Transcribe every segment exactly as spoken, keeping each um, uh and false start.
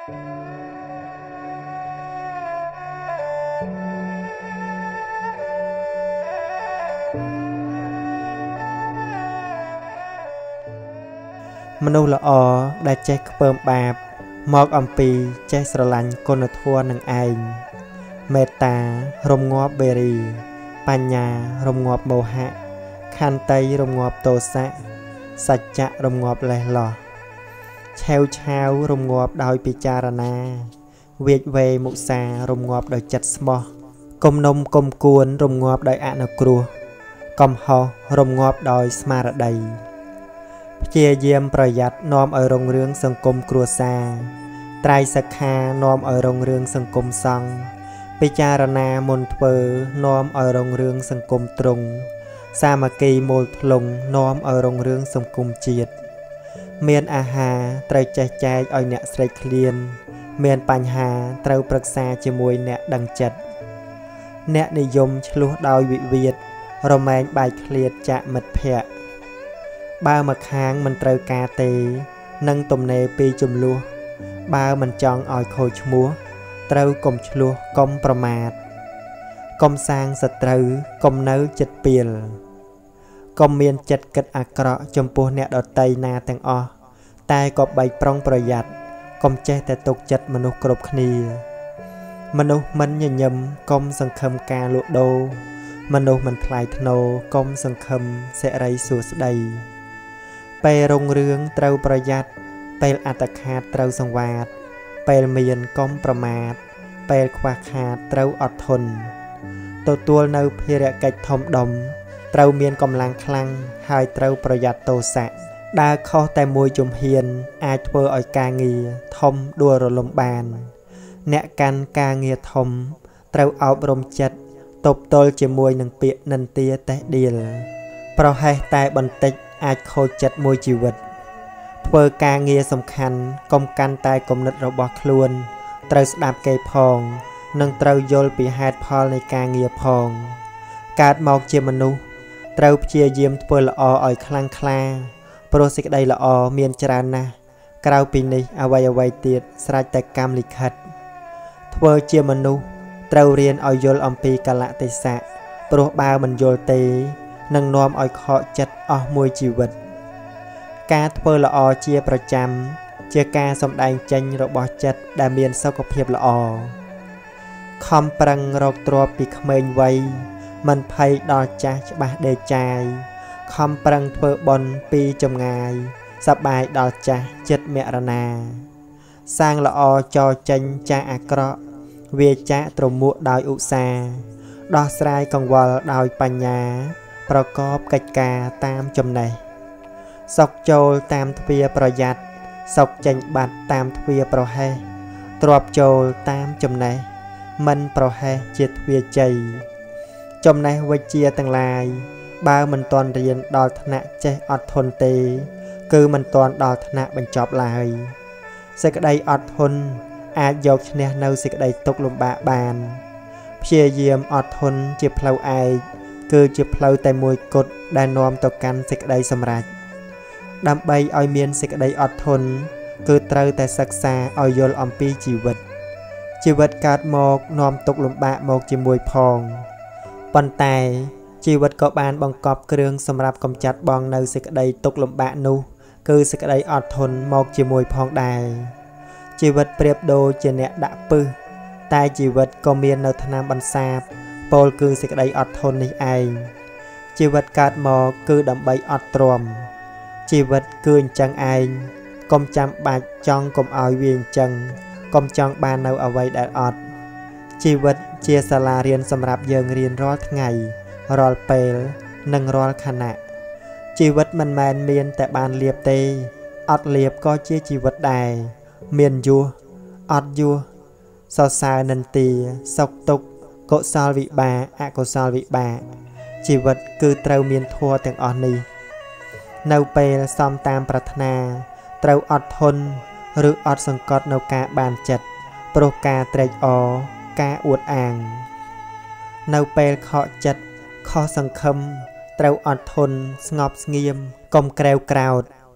មនុស្សល្អដែលចេះខ្ពើមបាបមកអំពីចេះស្រឡាញ់គុណធម៌នឹងឯងមេត្តារំងាប់វេរីបញ្ញារំងាប់មោហៈខន្តីរំងាប់ទោសៈសច្ចៈរំងាប់លេះលោះឆាវឆាវរំងាប់ដោយពិចារណាវេកវេមុសារំងាប់ដោយចិត្តស្មោះគំនុំគំគួនរំងាប់ដោយអនុគ្រោះកំហុសរំងាប់ដោយស្មារតីព្យាយាមប្រយ័ត្ននាំឲ្យរុងរឿងសង្គមគ្រួសារត្រៃសិក្ខានាំឲ្យរុងរឿងសង្គមសង្ឃពិចារណាមុនធ្វើនាំឲ្យរុងរឿងសង្គមទ្រង់សាមគ្គីមូលធ្លុងនាំឲ្យរុងរឿងសង្គមជាតិមានអាហារត្រូវចេះចែកឲ្យអ្នកស្រេកឃ្លានមានបញ្ហាត្រូវប្រឹក្សាជាមួយអ្នកដឹងចិត្តអ្នកនិយមឆ្លោះដោយវិវាទរមែងបែកឃ្លាតចាក់មិត្តភក្តិបើមកខាងមិនត្រូវការទេនឹងទំនេរពីចំនួនបើមិនចង់ឲ្យខូចឈ្មោះត្រូវកុំឆ្លោះកុំប្រមាថកុំសាងសត្រូវកុំនៅចិត្តពីលកុំមានចិត្តគិតអាក្រក់ចំពោះអ្នកដទៃណាទាំងអស់តែក៏បីប្រុងប្រយ័ត្នកុំចេះតែទុកចិត្តមនុស្សគ្រប់គ្នាមនុស្សមិនញញឹមកុំសង្ឃឹមការលក់ដូរមនុស្សមិនថ្លៃថ្នូរកុំសង្ឃឹមសិរីសួស្តីពេលរុងរឿងត្រូវប្រយ័ត្នពេលអត្តខាតត្រូវសង្វាតពេលមានកុំប្រមាថពេលខ្វះខាតត្រូវអត់ធន់ទទួលនៅភារកិច្ចធំដុំត្រូវមានកម្លាំងខ្លាំងហើយត្រូវប្រយ័ត្នទោសៈដើរខុសតែមួយជំហានអាចធ្វើឲ្យការងារធំដួលរលំបានអ្នកកាន់ការងារធំត្រូវអប់រំចិត្តទប់ទល់ជាមួយនឹងពាក្យនិន្ទាតេះដៀលប្រហែសតែបន្តិចអាចខូចចិត្តមួយជីវិតធ្វើការងារសំខាន់កុំកាន់តែគំនិតរបស់ខ្លួនត្រូវស្ដាប់គេផងនិងត្រូវយល់ពីហេតុផលនៃការងារផងកើតមកជាមនុស្សត្រូវព្យាយាមធ្វើល្អឲ្យខ្លាំងក្លាព្រោះសេចក្តីល្អមានច្រើនណាស់ក្រៅពីនេះអ្វីអ្វីទៀតស្រេចតែកម្មលិខិតធ្វើជាមនុស្សត្រូវរៀនឲ្យយល់អំពីកលៈទេសៈព្រោះបើមិនយល់ទេនឹងនាំឲ្យខកចិត្តអស់មួយជីវិតការធ្វើល្អជាប្រចាំជាការសម្ដែងចេញរបស់ចិត្តដែលមានសុខភាពល្អខំប្រឹងរកទ្រព្យពីក្មេងវ័យមិនភ័យដល់ចាស់ច្បាស់ដេកចាយខំប្រឹងធ្វើបុណ្យពីចម្ងាយសប្បាយដល់ចាស់ចិត្តមរណាសាងល្អចរចេញចាស់អាក្រក់វាចាក់ត្រមួកដោយឧស្សាហ៍ដោះស្រាយកង្វល់ដោយបញ្ញាប្រកបកិច្ចការតាមចំណេះសុកចូលតាមទ្វារប្រយ័ត្នសុកចេញបាត់តាមទ្វារប្រហែសទ្របចូលតាមចំណេះមិនប្រហែសជាទ្វារជ័យចំណេះវិជ្ជាទាំងឡាយបើមិនទាន់រៀនដល់ថ្នាក់ចេះអត់ធន់ទេគឺមិនទាន់ដល់ថ្នាក់បញ្ចប់ឡើយសេចក្តីអត់ធន់អាចយកឈ្នះនៅសេចក្តីទុក្ខលំបាកបានព្យាយាមអត់ធន់ជាផ្លូវឯកគឺជាផ្លូវតែមួយគត់ដែលនាំទៅកាន់សេចក្តីសម្រេចដើម្បីឲ្យមានសេចក្តីអត់ធន់គឺត្រូវតែសិក្សាឲ្យយល់អំពីជីវិតជីវិតកើតមកនាំទុក្ខលំបាកមកជាមួយផងប៉ុន្តែជីវិតក៏បានបង្កប់គ្រឿងសម្រាប់កម្ចាត់បងនៅសេចក្តីទុក្ខលំបាកនោះគឺសេចក្តីអត់ធន់មកជាមួយផងដែរជីវិតប្រៀបដូចជាអ្នកដាក់ពឹសតែជីវិតក៏មាននៅថ្នាំបន្សាបពោលគឺសេចក្តីអត់ធន់នេះឯងជីវិតកើតមកគឺដើម្បីអត់ទ្រាំជីវិតគឺអញ្ចឹងឯងកុំចាំបាច់ចង់កុំឲ្យវាអញ្ចឹងកុំចង់បាននៅអ្វីដែលអត់ជីវិតជាសាលារៀនសម្រាប់យើងរៀនរាល់ថ្ងៃរាល់ពេលនិងរាល់ខណៈជីវិតមិនមែនមានតែបានលៀបទេអត់លៀបក៏ជាជីវិតដែរមានយសអត់យសសរសើរនិន្ទាសុខទុក្ខកុសលវិបាកអកុសលវិបាកជីវិតគឺត្រូវមានធម៌ទាំងអស់នេះនៅពេលសំតាមប្រាថ្នាត្រូវអត់ធន់ឬអត់សង្កត់នៅការបានចិត្តព្រោះការត្រេកអរការអួតអាងនៅពេលខកចិត្តខុសសង្ឃឹមត្រូវអត់ធន់ស្ងប់ស្ងៀមកុំក្រេវក្រោធ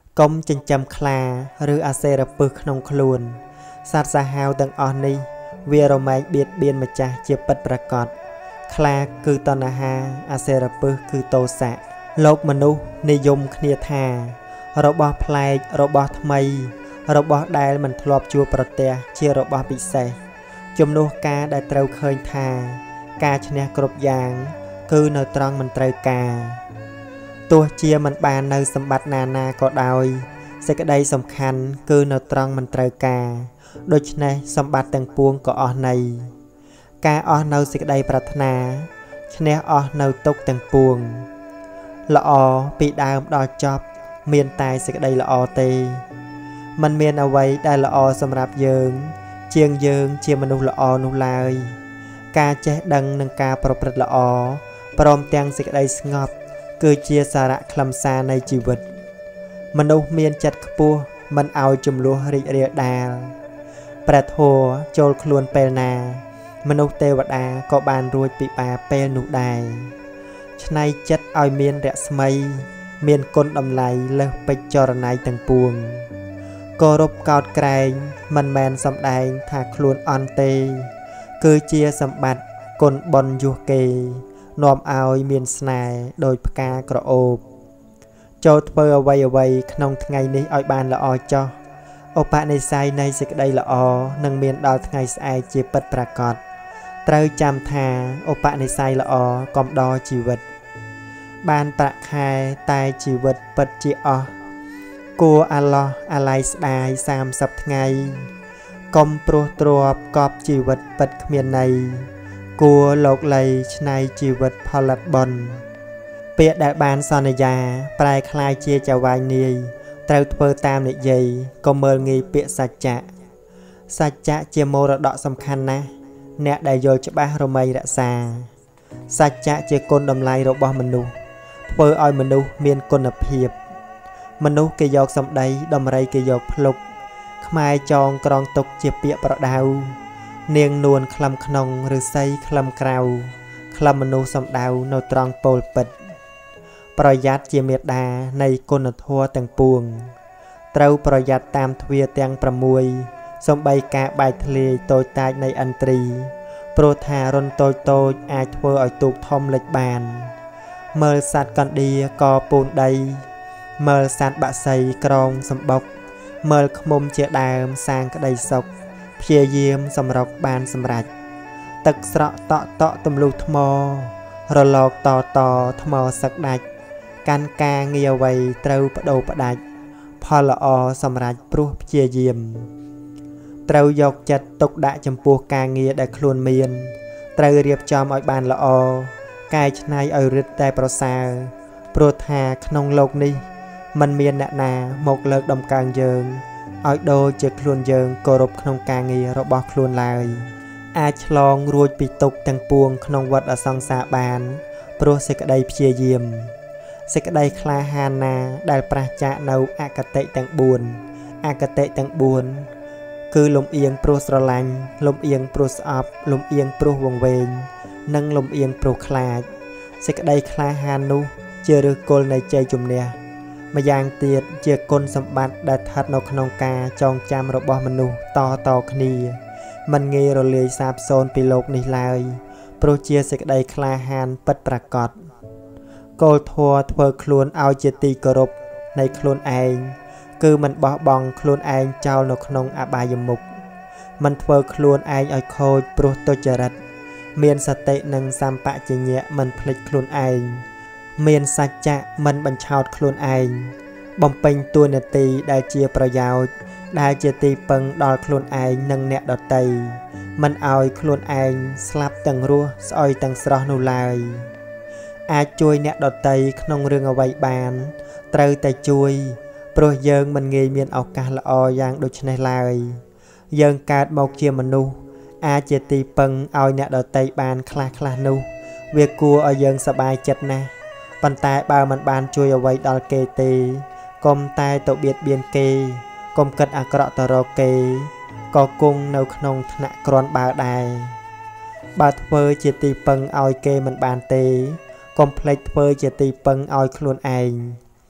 កុំចិញ្ចឹមខ្លាឬអាសេរពឹសក្នុងខ្លួនសត្វសាហាវទាំងអស់នេះវារមែងបៀតបៀនម្ចាស់ជាពិតប្រាកដខ្លាគឺតណ្ហាអាសេរពឹសគឺទោសៈលោកមនុស្សនិយមគ្នាថារបស់ប្លែករបស់ថ្មីរបស់ដែលមិនធ្លាប់ជួបប្រទះជារបស់ពិសេសជំនួសការដែលត្រូវឃើញថាការឈ្នះគ្រប់យ៉ាងគឺនៅត្រង់មិនត្រូវការទោះជាមិនបាននៅសម្បត្តិណាណាក៏ដោយសេចក្តីសំខាន់គឺនៅត្រង់មិនត្រូវការដូច្នេះសម្បត្តិទាំងពួងក៏អស់ន័យការអស់នៅសេចក្តីប្រាថ្នាឈ្នះអស់នៅទុក្ខទាំងពួងល្អពីដើមដល់ចប់មានតែសេចក្តីល្អទេมันមានអ្វីដែលល្អសម្រាប់យើងជាងយើងជាមនុស្សល្អនោះឡើយការចេះដឹងនិងការប្រព្រឹត្តល្អព្រមទាំងសេចក្តីស្ងប់គឺជាសារៈខ្លឹមសារនៃជីវិតមនុស្សមានចិត្តខ្ពស់មិនឲ្យចំនួនរីករាលដាលព្រះធម៌ចូលខ្លួនពេលណាមនុស្សទេវតាក៏បានរួចពីបាបពេលនោះដែរឆ្នៃចិត្តឲ្យមានរស្មីមានគុណតម្លៃលើសពេជ្រចរណៃទាំងពួងគោរពកោតក្រែងមិនមែនសំដែងថាខ្លួនអន់ទេគឺជាសម្បត្តិគុណបុណ្យយុះគេនាំឲ្យមានស្នេហ៍ដោយផ្កាក្រអូបចូលធ្វើអ្វីអ្វីក្នុងថ្ងៃនេះឲ្យបានល្អចោះឧបនិស្ស័យនៃសេចក្តីល្អនឹងមានដល់ថ្ងៃស្អែកជាពិតប្រាកដត្រូវចាំថាឧបនិស្ស័យល្អកំដរជីវិតបានប្រាក់ខែតែជីវិតពិតជាអស់គួរអាឡោះអាឡ័យស្ដាយសាមសិបថ្ងៃកុំព្រោះទ្របកប់ជីវិតពិតគ្មានន័យគួរលោកលៃឆ្នៃជីវិតផលិតបុណ្យពាក្យដែលបានសន្យាប្រែคล้ายជាចៅវាយនាយត្រូវធ្វើតាមនិយាយកុំមើលងាយពាក្យសច្ចៈសច្ចៈជាមរតកសំខាន់ណាស់អ្នកដែលយល់ច្បាស់រមែងរក្សាសច្ចៈជាគុណតម្លៃរបស់មនុស្សធ្វើឲ្យមនុស្សមានគុណភាពមនុស្សគេយកសម្ដីដំរីគេយកភ្លុកខ្មែរចងក្រងទុកជាពាក្យប្រដៅនាងនួនក្លឹមក្នុងឬស័យក្លឹមក្រៅក្លឹមមនុស្សសំដៅនៅត្រង់ពោលពិតប្រយ័ត្នជាមេដានៃគុណធម៌ទាំងពួងត្រូវប្រយ័ត្នតាមទ្វារទាំងប្រាំមួយ សំបីការបែកធ្លាយតូចតាចនៃឥន្ទ្រីព្រោះថារុនតូចតូចអាចធ្វើឲ្យទូកធំលិចបានមើលសត្វកណ្ដៀកពូនដីមើលសត្វបក្សីក្រងសម្បុកមើលឃ្មុំជាដើមសាងក្តីសុខព្យាយាមសម្រុកបានសម្រេចទឹកស្រក់តក់តក់ទម្លុះថ្មរលកតតថ្មសឹកដាច់កាន់ការងារអ្វីត្រូវបដូរផ្ដាច់ផលល្អសម្រេចព្រោះព្យាយាមត្រូវយកចិត្តទុកដាក់ចំពោះការងារដែលខ្លួនមានត្រូវរៀបចំឲ្យបានល្អកែច្នៃឲ្យរិទ្ធតែប្រសើរព្រោះថាក្នុងโลกនេះมันមានអ្នកណាមកលើកដំកើងយើងឲ្យដូចជាខ្លួនយើងគោរពក្នុងការងាររបស់ខ្លួនឡើយអាចឆ្លងរួចពីទុក្ខទាំងពួងក្នុងវដ្តអសង្សារបានព្រោះសេចក្តីព្យាយាមសេចក្តីក្លាហានណាដែលប្រះចាកនៅអកតេទាំងបួនអកតេទាំងបួនគឺលំអៀងព្រោះស្រឡាញ់លំអៀងព្រោះស្អប់លំអៀងព្រោះវង្វេងនិងលំអៀងព្រោះខ្លាចសេចក្តីក្លាហាននោះជាឫសគល់នៃជ័យជំនះម្យ៉ាងទៀតជាគុណសម្បត្តិដែលស្ថិតនៅក្នុងការចងចាំរបស់មនុស្សតតគ្នាមិនងាយរលាយសាបសូន្យពីโลกនេះឡើយព្រោះជាសេចក្តីក្លាហានពិតប្រាកដគោលធម៌ធ្វើខ្លួនឲ្យជាទីគោរពនៃខ្លួនឯងគឺមិនបោះបង់ខ្លួនឯងចោលនៅក្នុងអបាយមុខមិនធ្វើខ្លួនឯងឲ្យខូចព្រោះទុច្ចរិតមានសតិនិងសម្បជញ្ញៈមិនភ្លេចខ្លួនឯងមានសច្ចៈមិនបញ្ឆោតខ្លួនឯងបំពេញតួនាទីដែលជាប្រយោជន៍ដែលជាទីពឹងដល់ខ្លួនឯងនិងអ្នកដទៃមិនឲ្យខ្លួនឯងស្លាប់ទាំងរស់ស្អុយទាំងស្រស់នោះឡើយអាចជួយអ្នកដទៃក្នុងរឿងអ្វីបានត្រូវតែជួយព្រោះយើងមិនងាយមានឱកាសល្អយ៉ាងដូចនេះឡើយយើងកើតមកជាមនុស្សអាចជាទីពឹងឲ្យអ្នកដទៃបានខ្លះខ្លះនោះវាគួរឲ្យយើងសប្បាយចិត្តណាស់ប៉ុន្តែបើមិនបានជួយអ្វីដល់គេទេកុំតែទៅបៀតបៀនគេកុំគិតអាក្រក់ទៅរកគេក៏គង់នៅក្នុងឋានៈក្រាន់បើដែរបើធ្វើជាទីពឹងឲ្យគេមិនបានទេកុំភ្លេចធ្វើជាទីពឹងឲ្យខ្លួនឯង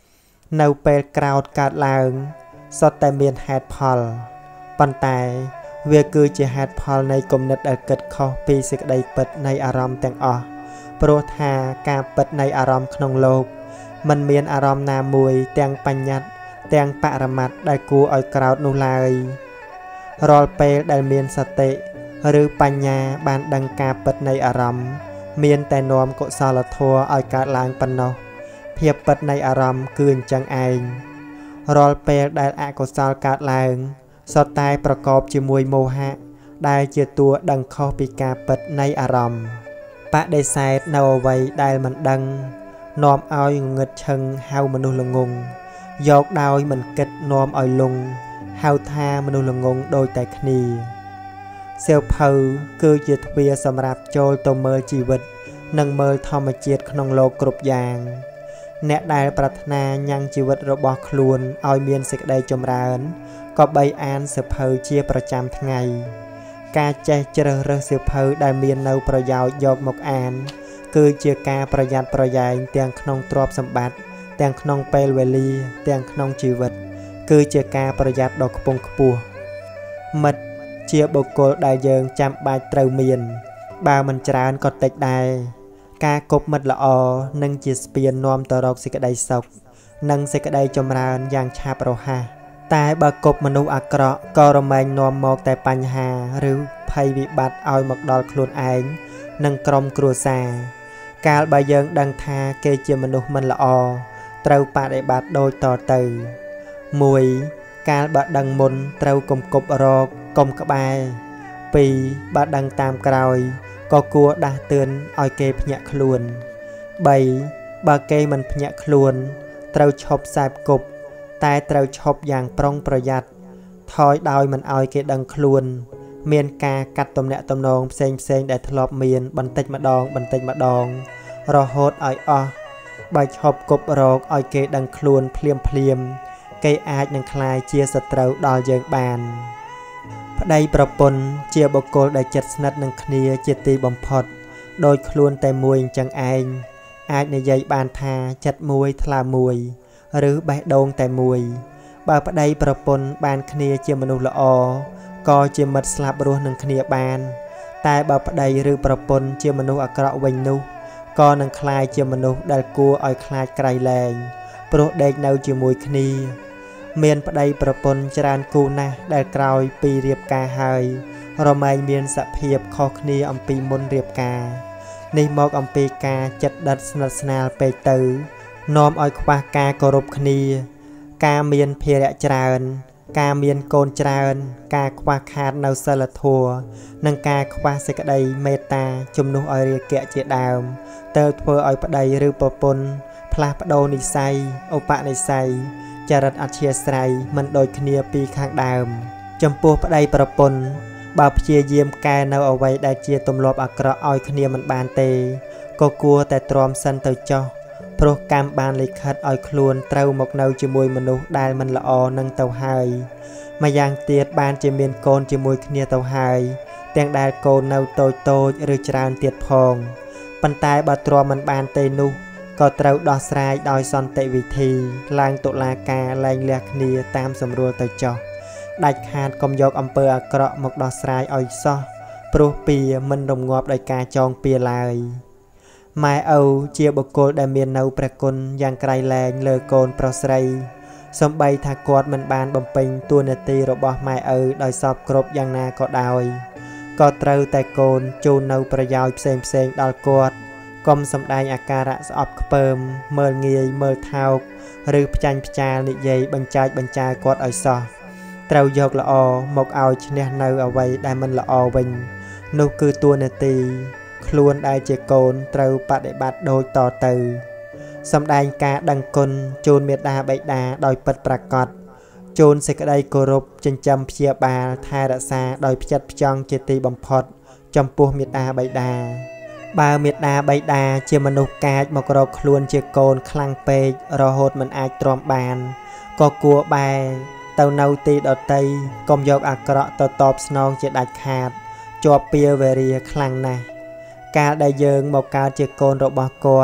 នៅពេលក្រោតកើតឡើងសុទ្ធតែមានហេតុផលប៉ុន្តែវាគឺជាហេតុផលនៃគំនិតដែលគិតខុសពីសេចក្តីពិតនៃអារម្មណ៍ទាំងអស់ព្រោះថាការពិតនៃអារម្មណ៍ក្នុងលោកមិនមានអារម្មណ៍ណាមួយទាំងបញ្ញត្តិទាំងបរមត្តដែលគួរឲ្យក្រោតនោះឡើយរាល់ពេលដែលមានសតិឬបញ្ញាបានដឹងការពិតនៃអារម្មណ៍មានតែនាំកុសលធម៌ឲ្យកើតឡើងប៉ុណ្ណោះភាពពិតនៃអារម្មណ៍គឺអញ្ចឹងឯងរាល់ពេលដែលអកុសលកើតឡើងសុទ្ធតែប្រកបជាមួយមោហៈដែលជាតួដឹងខុសពីការពិតនៃអារម្មណ៍បដិសេធនៅអ្វីដែលមិនដឹងនាំឲ្យងងឹតឈឹងហៅមនុស្សល្ងងយកដោយមិនគិតនាំឲ្យលងហៅថាមនុស្សល្ងងដូចតែគ្នាសៀវភៅគឺជាទ្វារសម្រាប់ចូលទៅមើលជីវិតនិងមើលធម្មជាតិក្នុងលោកគ្រប់យ៉ាងអ្នកដែលប្រាថ្នាញ៉ាំងជីវិតរបស់ខ្លួនឲ្យមានសេចក្តីចម្រើនក៏បីអានសៀវភៅជាប្រចាំថ្ងៃការចេះជ្រើសរើសសៀវភៅដែលមាននៅប្រយោជន៍យកមកអានគឺជាការប្រយ័ត្នប្រយែងទាំងក្នុងទ្រព្យសម្បត្តិទាំងក្នុងពេលវេលាទាំងក្នុងជីវិតគឺជាការប្រយ័ត្នដ៏ខ្ពង់ខ្ពស់មិត្តជាបុគ្គលដែលយើងចាំបាច់ត្រូវមានបើមិនច្រើនក៏តិចដែរការគប់មិត្តល្អនឹងជាស្ពាននាំទៅរកសេចក្តីសុខនិងសេចក្តីចម្រើនយ៉ាងឆាប់រហ័សតែបើគប់មនុស្សអាក្រក់ក៏រមែងនាំមកតែបញ្ហាឬភ័យវិបត្តិឲ្យមកដល់ខ្លួនឯងនិងក្រុមគ្រួសារកាលបើយើងដឹងថាគេជាមនុស្សមិនល្អត្រូវបដិបត្តិដូចតទៅមួយកាលបើដឹងមុនត្រូវកុំគប់រកកុំក្បែរពីរបើដឹងតាមក្រោយក៏គួរដាស់តឿនឲ្យគេភ្ញាក់ខ្លួនបីបើគេមិនភ្ញាក់ខ្លួនត្រូវឈប់សែបគប់តែត្រូវឈប់យ៉ាងប្រុងប្រយ័ត្នថយដោយមិនឲ្យគេដឹងខ្លួនមានការកាត់ទំនាក់ទំនងផ្សេងផ្សេងដែលធ្លាប់មានបន្តិចម្ដងបន្តិចម្ដងរហូតឲ្យអស់បើឈប់គប់រកឲ្យគេដឹងខ្លួនភ្លាមភ្លាមគេអាចនឹងក្លាយជាសត្រូវដល់យើងបានប្តីប្រពន្ធជាបុគ្គលដែលជិតស្និទ្ធនឹងគ្នាជាទីបំផុតដោយខ្លួនតែមួយអញ្ចឹងឯងអាចនិយាយបានថាចិត្តមួយថ្លើមមួយឬបេះដូងតែមួយបើប្តីប្រពន្ធបានគ្នាជាមនុស្សល្អក៏ជាមិត្តស្លាប់រស់នឹងគ្នាបានតែបើប្តីឬប្រពន្ធជាមនុស្សអាក្រក់វិញនោះក៏នឹងក្លាយជាមនុស្សដែលគួរឲ្យខ្លាចក្រៃលែងព្រោះដេកនៅជាមួយគ្នាមានប្តីប្រពន្ធច្រើនគូណាស់ដែលក្រោយពីរៀបការហើយរមែងមានសភាពខុសគ្នាអំពីមុនរៀបការនេះមកអំពីការចិត្តដិតស្និទ្ធស្នាលពេកទៅនាំឲ្យខ្វះការគោរពគ្នាការមានភារៈច្រើនការមានកូនច្រើនការខ្វះខាតនៅសិលធម៌និងការខ្វះសេចក្តីមេត្តាជំនួសឲ្យរាគៈជាដើមទៅធ្វើឲ្យប្តីឬប្រពន្ធផ្លាស់ប្ដូរនិស្ស័យឧបនិស្ស័យចរិតអធ្យាស្រ័យមិនដូចគ្នាពីខាងដើមចំពោះប្តីប្រពន្ធបើព្យាយាមកែនៅអ្វីដែលជាទម្លាប់អាក្រក់ឲ្យគ្នាមិនបានទេក៏គួរតែទ្រាំសិនទៅចុះព្រោះកម្មបានលិខិតឲ្យខ្លួនត្រូវមកនៅជាមួយមនុស្សដែលមិនល្អនឹងទៅហើយម្យ៉ាងទៀតបានជាមានកូនជាមួយគ្នាទៅហើយទាំងដែលកូននៅតូចតូចឬច្រើនទៀតផងប៉ុន្តែបើទ្រាំមិនបានទេនោះក៏ត្រូវដោះស្រាយដោយសន្តិវិធីឡើងតុលាការលែងលះគ្នាតាមសម្រួលទៅចុះដាច់ខាតកុំយកអំពើអាក្រក់មកដោះស្រាយឲ្យសោះព្រោះពៀមិនរងាប់ដោយការចងពៀឡើយម៉ែឪជាបុគ្គលដែលមាននៅព្រះគុណយ៉ាងក្រៃលែងលើកូនប្រុសស្រីសូម្បីថាគាត់មិនបានបំពេញតួនាទីរបស់ម៉ែឪដោយសពគ្រប់យ៉ាងណាក៏ដោយក៏ត្រូវតែកូនជូននៅប្រយោជន៍ផ្សេងផ្សេងដល់គាត់កុំសម្ដែងអាការៈស្អប់ខ្ពើមមើលងាយមើលថោកឬផ្ចាញ់ផ្ចាលនិយាយបញ្ចាច់បញ្ចាគាត់ឲ្យសោះត្រូវយកល្អមកឲ្យឈ្នះនៅអ្វីដែលមិនល្អវិញនោះគឺតួនាទីខ្លួនដែលជាកូនត្រូវបដិបត្តិដូចតទៅសម្ដែងការដឹងគុណជូនមេត្តាបិតាដោយពិតប្រាកដជូនសេចក្តីគោរពចិញ្ចឹមព្យាបាលថែរក្សាដោយផ្ចិតផ្ចង់ជាទីបំផុតចំពោះមេត្តាបិតាបើមេត្តាបិតាជាមនុស្សកាចមករកខ្លួនជាកូនខ្លាំងពេករហូតមិនអាចទ្រាំបានក៏គួរបែរទៅនៅទីដតីកុំយកអាក្រក់ទៅតបស្នងជាដាច់ខាតជាប់ពៀវេរាខ្លាំងណាស់កាលដែលយើងមកកើតជាកូនរបស់គាត់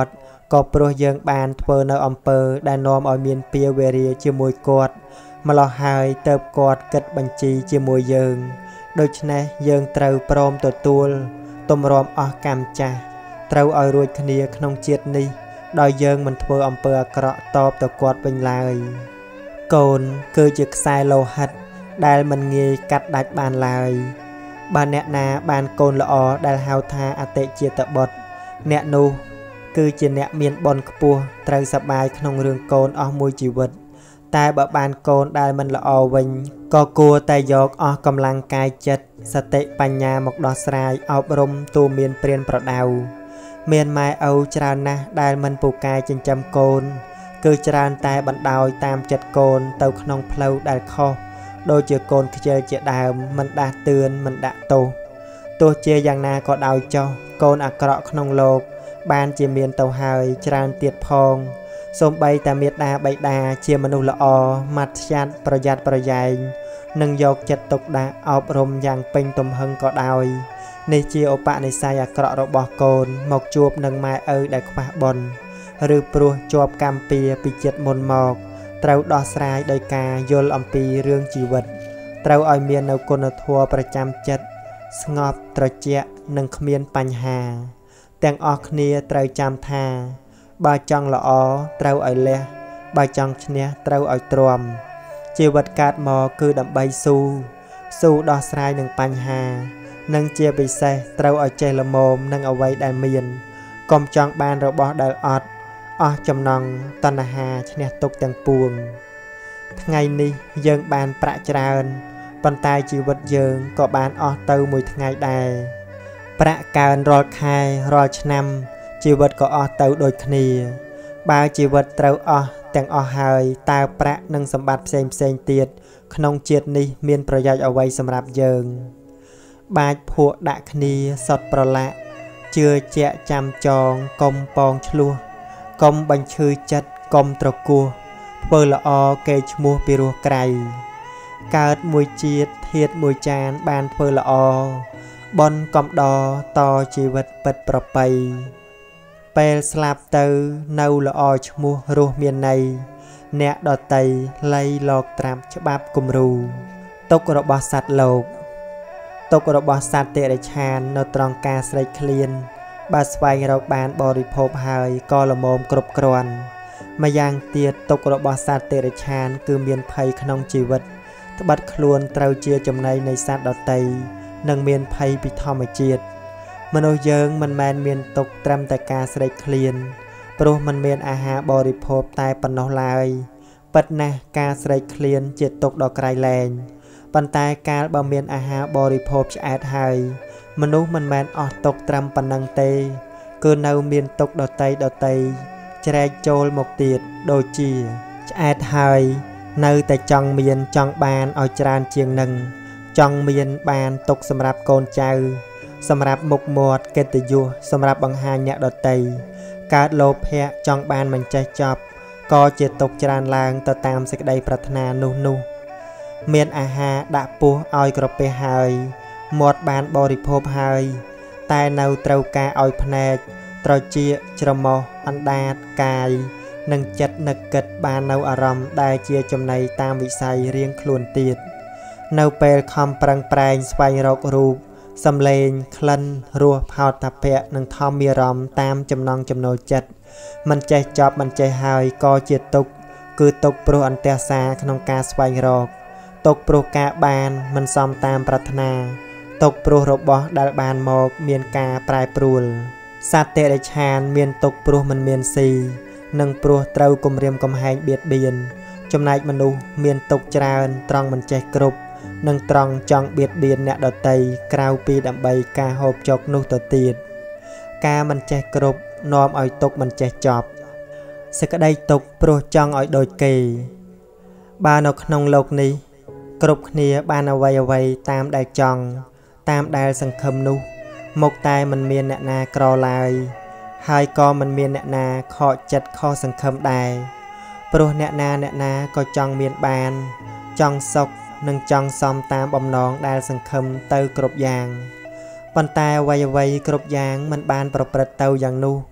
ก็ព្រោះយើងបានធ្វើនៅអំពើដែលនាំឲ្យមានពៀវេរាជាមួយគាត់ម្លោះហើយទៅគាត់គិតបញ្ជីជាមួយយើងដូច្នេះយើងត្រូវព្រមទទួលទម្រាំអស់កម្មចាស់ត្រូវឲ្យរួចគ្នាក្នុងជាតិនេះដោយយើងមិនធ្វើអំពើអាក្រក់តបទៅគាត់វិញឡើយកូនគឺជាខ្សែលោហិតដែលមិនងាយកាត់ដាច់បានឡើយបើអ្នកណាបានកូនល្អដែលហៅថាអតិជាតបុត្រអ្នកនោះគឺជាអ្នកមានបុណ្យខ្ពស់ត្រូវសប្បាយក្នុងរឿងកូនអស់មួយជីវិតតែបើបានកូនដែលមិនល្អវិញក៏គួរតែយកអស់កម្លាំងកាយចិត្តសតិបញ្ញាមកដោះស្រាយអប់រំទូមានព្រានប្រដៅមានម៉ែឪច្រើនណាស់ដែលមិនពូកែចិញ្ចឹមកូនគឺច្រើនតែបណ្ដោយតាមចិត្តកូនទៅក្នុងផ្លូវដែលខុសដូចជាកូនខ្ជិលជាដើមមិនដាស់តឿនមិនដាក់ទោសទោះជាយ៉ាងណាក៏ដោយចុះកូនអាក្រក់ក្នុងលោកបានជាមានទៅហើយច្រើនទៀតផងសូម្បីតែមេត្តាបិតាជាមនុស្សល្អម៉ាត់ឆ្យាត់ប្រយ័ត្នប្រយែងនិងយកចិត្តទុកដាក់អប់រំយ៉ាងពេញទំហឹងក៏ដោយនេះជាឧបនិស្ស័យអាក្រក់របស់កូនមកជួបនឹងម៉ែឪដែលខ្វះបុណ្យឬព្រោះជាប់កម្មពៀពីចិត្តមុនមកត្រូវដោះស្រាយដោយការយល់អំពីរឿងជីវិតត្រូវឲ្យមាននៅគុណធម៌ប្រចាំចិត្តស្ងប់ត្រជាក់និងគ្មានបញ្ហាទាំងអស់គ្នាត្រូវចាំថាបើចង់ល្អត្រូវឲ្យលះបើចង់ឈ្នះត្រូវឲ្យទ្រាំជីវិតកើតមកគឺដើម្បីស៊ូស៊ូដោះស្រាយនឹងបញ្ហានិងជាពិសេសត្រូវឲ្យចេះល្មមនឹងអ្វីដែលមានកុំចង់បានរបស់ដែលអត់អស់ចំណង់តណ្ហាឈ្នះទុកទាំងពួងថ្ងៃនេះយើងបានប្រាក់ច្រើនប៉ុន្តែជីវិតយើងក៏បានអស់ទៅមួយថ្ងៃដែរប្រាក់កើនរាល់ខែរាល់ឆ្នាំជីវិតក៏អស់ទៅដូចគ្នាបើជីវិតត្រូវអស់ទាំងអស់ហើយតើប្រាក់និងសម្បត្តិផ្សេងផ្សេងទៀតក្នុងជាតិនេះមានប្រយោជន៍អ្វីសម្រាប់យើងបាច់ភក់ដាក់គ្នាសុតប្រឡាក់ជឿជាក់ចាំចងកុំពងឆ្លោះកុំបញ្ឈឺចិត្តកុំត្រគោះធ្វើល្អគេឈ្មោះពីរោះក្រៃកើតមួយជាតិធាតមួយចានបានធ្វើល្អបនកំដតជីវិតពិតប្រពៃពេលស្លាប់ទៅនៅល្អឈ្មោះរស់មានន័យអ្នកដតីលៃលោកត្រាប់ច្បាប់គំរូទុករបស់សត្វលោកទុករបស់សត្វតិរិឆាននៅត្រង់ការស្រេកឃ្លានបើស្វែងរកបានបរិភោគហើយក៏ល្មមគ្រប់គ្រាន់ម្យ៉ាងទៀតទុករបស់សត្វតិរិឆានគឺមានភ័យក្នុងជីវិតត្បិតខ្លួនត្រូវជាចំណីនៃសត្វដតីនិងមានភ័យពីធម្មជាតិមនុស្សយើងមិនមែនមានទុកត្រឹមតែការស្រេកឃ្លានព្រោះមិនមានអាហារបរិភោគតែប៉ុណ្ណោះឡើយពិតណាស់ការស្រេកឃ្លានជាទុកដ៏ក្រៃលែងប៉ុន្តែកាលបើមានអាហារបរិភោគឆ្អែតហើយមនុស្សមិនមែនអស់ទុកត្រឹមប៉ុណ្ណឹងទេគឺនៅមានទុកដតីដតីជ្រែកចូលមកទៀតដូចជាឆ្អែតហើយនៅតែចង់មានចង់បានឲ្យច្រើនជាងនឹងចង់មានបានទុកសម្រាប់កូនចៅសម្រាប់មុខមាត់កិត្តិយសសម្រាប់បង្ហាញអ្នកដតីកើតលោភៈចង់បានមិនចេះចប់ក៏ជាទុកច្រើនឡើងទៅតាមសេចក្តីប្រាថ្នានោះនោះមានអាហារដាក់ពោះឲ្យក្រពះហើយមាត់បានបរិភោគហើយតែនៅត្រូវការឲ្យភ្នែកត្រចៀកច្រមុះអណ្ដាតកាយនិងចិត្តនឹកគិតបាននៅអារម្មណ៍ដែលជាចំណីតាមវិស័យរៀងខ្លួនទៀតនៅពេលខំប្រឹងប្រែងស្វែងរករូបសំឡេងក្លិនរសផោតតាភៈនិងធម្មអារម្មណ៍តាមចំណង់ចំណូលចិត្តមិនចេះចប់មិនចេះហើយក៏ជាទុកគឺទុកព្រោះអន្ទះសារក្នុងការស្វែងរកទុកព្រោះការបានមិនសមតាមប្រាថ្នាទុកព្រោះរបស់ដែលបានមកមានការប្រែប្រួលសត្វតិរិឆានមានទុកព្រោះមិនមានស៊ីនិងព្រោះត្រូវគំរាមកំហែងបៀតបៀនចំណែកមនុស្សមានទុកច្រើនត្រង់មិនចេះគ្រប់និងត្រង់ចង់បៀតបៀនអ្នកដតីក្រៅពីដើម្បីការហូបចុកនោះទៅទៀតការមិនចេះគ្រប់នាំឲ្យទុកមិនចេះចប់សេចក្តីទុកព្រោះចង់ឲ្យដូចគេបើនៅក្នុងលោកនេះគ្រប់គ្នាបានអ្វីអ្វីតាមដែលចង់តាមដែលសង្ឃឹមនោះមកតែមិនមានអ្នកណាក្រឡើយហើយក៏មិនមានអ្នកណាខកចិត្តខកសង្ឃឹមដែរព្រោះអ្នកណាអ្នកណាក៏ចង់មានបានចង់សុខនិងចង់សមតាមបំណងដែលសង្ឃឹមទៅគ្រប់យ៉ាងប៉ុន្តែអ្វីអ្វីគ្រប់យ៉ាងមិនបានប្រព្រឹត្តទៅយ៉ាងនោះ